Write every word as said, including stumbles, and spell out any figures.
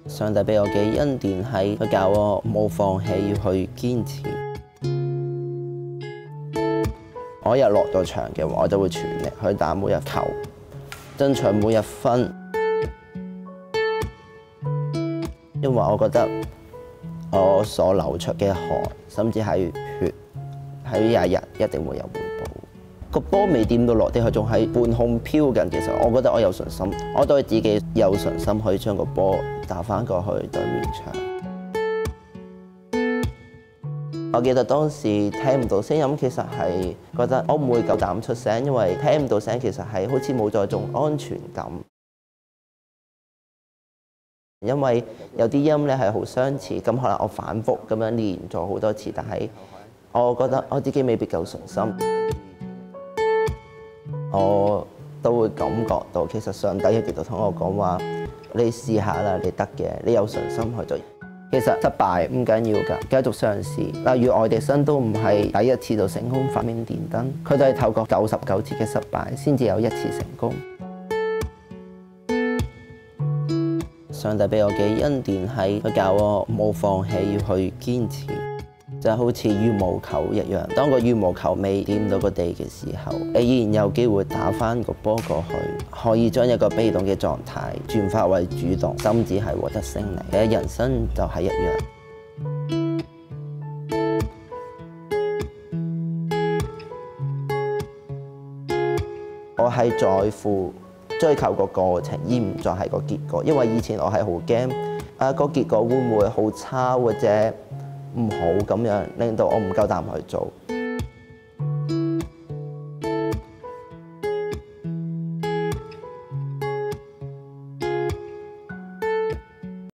上帝俾我嘅恩典係佢教我冇放棄，要去堅持。我一落到場嘅話，我就會全力去打每一球，爭取每一分。因為我覺得我所流出嘅汗，甚至係血，喺日日一定會有回報。個波未掂到落地，佢仲喺半空飄緊嘅時候，我覺得我有信心，我對自己有信心可以將個波打返過去對面牆。我記得當時聽唔到聲音，其實係覺得我唔會夠膽出聲，因為聽唔到聲其實係好似冇咗種安全感。因為有啲音咧係好相似，咁可能我反覆咁樣練咗好多次，但係我覺得我自己未必夠信心。我都會感覺到，其實上帝一直都同我講話：你試下啦，你得嘅，你有信心去做。其實失敗唔緊要㗎，繼續嘗試。例如愛迪生都唔係第一次就成功發明電燈，佢都係透過九十九次嘅失敗先至有一次成功。上帝俾我嘅恩典係佢教我冇放棄，要去堅持。就好似羽毛球一樣，當個羽毛球未掂到個地嘅時候，你依然有機會打返個波過去，可以將一個被動嘅狀態轉化為主動，甚至係獲得勝利。嘅人生就係一樣。我係在乎追求個過程，而唔再係個結果。因為以前我係好驚啊，個結果會唔會好差或者唔好咁樣，令到我唔夠膽去做。